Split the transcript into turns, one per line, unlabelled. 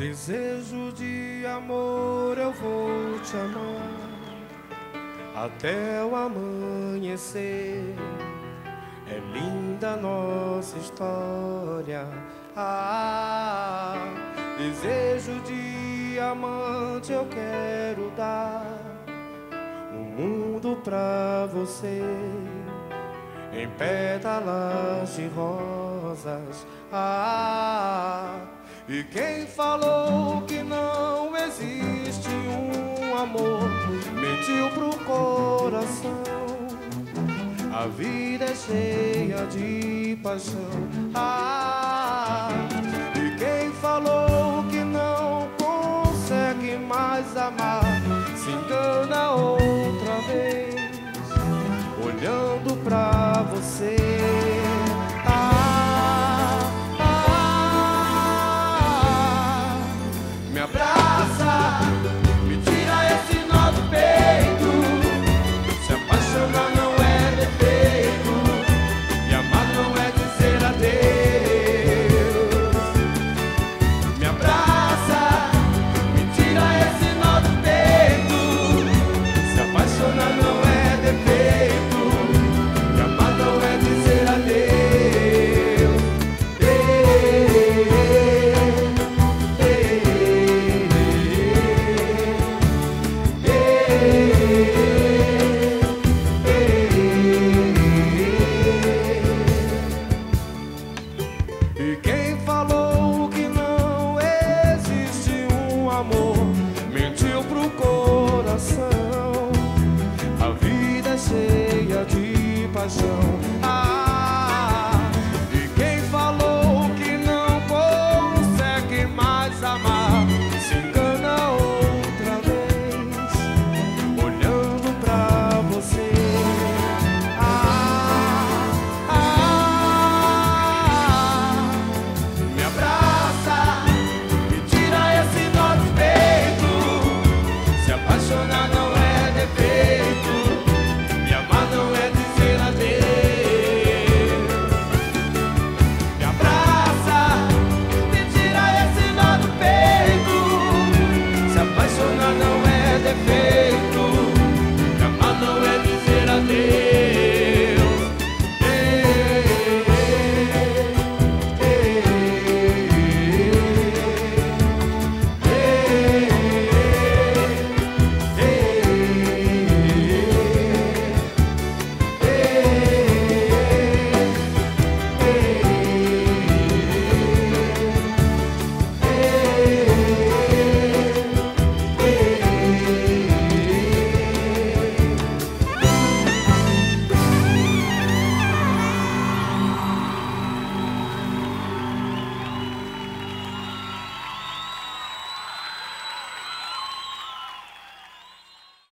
Desejo de amor, eu vou te amar até o amanhecer. É linda nossa história. Desejo de amante, eu quero dar o mundo pra você, em pétalas de rosas. E quem falou que não existe um amor mentiu pro coração. A vida é cheia de paixão. E quem falou que não consegue mais amar se engana outra vez, olhando pra você. Me abraça, me tira esse nó do peito. Se apaixonar não é defeito, e amar não é dizer adeus. Me abraça, me tira esse nó do peito. Se apaixonar não é defeito, e amar não é dizer adeus. E quem falou que não existe um amor mentiu pro coração. A vida é cheia de paixão.